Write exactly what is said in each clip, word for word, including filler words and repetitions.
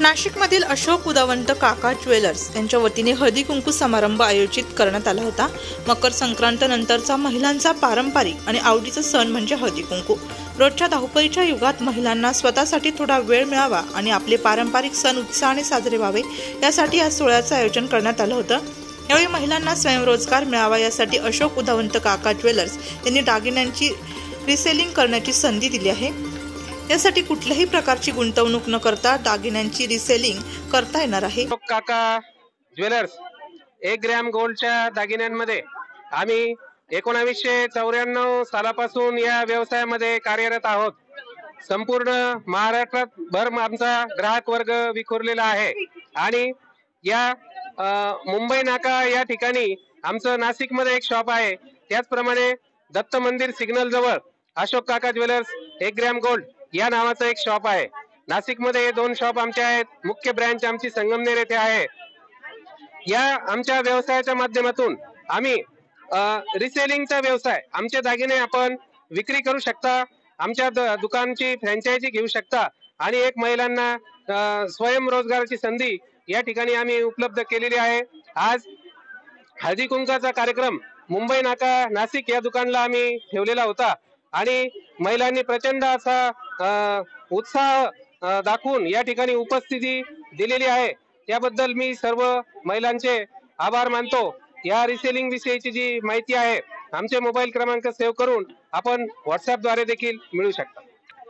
नाशिकमधील अशोक उदावंत काका ज्वेलर्स यांच्या वतीने हळदी कुंकू समारंभ आयोजित करण्यात आला होता। मकर संक्रांत नंतरचा महिलांचा पारंपरिक आणि आवडीचा सण म्हणजे हळदी कुंकू। रोजच्या धावपळीच्या युगात महिलांना स्वतःसाठी थोडा वेळ मिळावा आणि आपले पारंपरिक सण उत्साहाने साजरे व्हावे यासाठी या सोहळ्याचे आयोजन करण्यात आलं होतं। यावेळी महिलांना स्वयंरोजगार मिळावा यासाठी अशोक उदावंत काका ज्वेलर्स यांनी दागिन्यांची रिसेलिंग करण्याची संधी दिली आहे। यासाठी कुठल्याही प्रकारची गुंतवणूक न करता दागिन्यांची रिसेलिंग करता येणार आहे। काका ज्वेलर्स एक ग्रॅम गोल्डच्या दागिन्यांमध्ये आम्ही एकोणावीसशे चौऱ्याण्णव सालापासून या व्यवसायामध्ये कार्यरत आहोत। संपूर्ण महाराष्ट्रात भर आमचा ग्राहक वर्ग विखुरलेला आहे आणि या मुंबई नाका या ठिकाणी आमचं नाशिकमध्ये एक शॉप आहे। त्याचप्रमाणे दत्त मंदिर सिग्नल जवळ अशोक काका ज्वेलर्स एक ग्रॅम गोल्ड या नावाचं एक शॉप आहे। नाशिकमध्ये दोन शॉप आमचे आहेत। मुख्य ब्रँच आमची संगमनेर येथे आहे। या आमच्या व्यवसायाच्या माध्यमातून आम्ही रिसेलिंगचा व्यवसाय, आमचे दागिने आपण विक्री करू शकता, आमच्या दुकानची फ्रँचायझी घेऊ शकता आणि एक महिलांना स्वयंरोजगाराची संधी या ठिकाणी आम्ही उपलब्ध केलेली आहे। आज हळदी कुंकाचा कार्यक्रम मुंबई नाका नाशिक या दुकानला आम्ही ठेवलेला होता आणि महिलांनी प्रचंड असा उत्साह दाखवून या ठिकाणी उपस्थिती दिलेली आहे। त्याबद्दल मी सर्व महिलांचे आभार मानतो। या रिसेलिंग विषयीची जी माहिती आहे आमचे मोबाईल क्रमांक सेव्ह करून आपण व्हॉट्सअप द्वारे देखील मिळू शकता।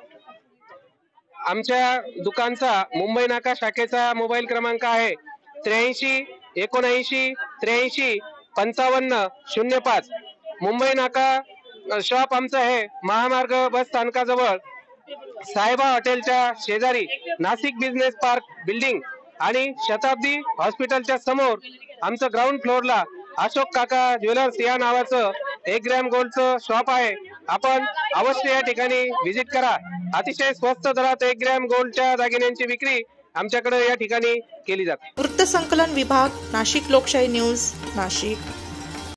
आमच्या दुकानचा मुंबई नाका शाखेचा मोबाईल क्रमांक आहे त्र्याऐंशी एकोणऐंशी त्र्याऐंशी पंचावन्न शून्य पाच। मुंबई नाका शॉप आमचं आहे महामार्ग बस स्थानकाजवळ साहेबा हॉटेलच्या शेजारी, नाशिक बिझनेस पार्क बिल्डिंग आणि शताब्दी हॉस्पिटलच्या समोर आमचं ग्राउंड फ्लोअरला अशोक काका ज्वेलर्स या नावाचं एक ग्रॅम गोल्डचं शॉप आहे। आपण अवश्य या ठिकाणी व्हिजिट करा। अतिशय स्वस्त दरात एक ग्रॅम गोल्डच्या दागिन्यांची विक्री आमच्याकडे या ठिकाणी केली जाते। वृत्तसंकलन विभाग, नाशिक लोकशाही न्यूज, नाशिक।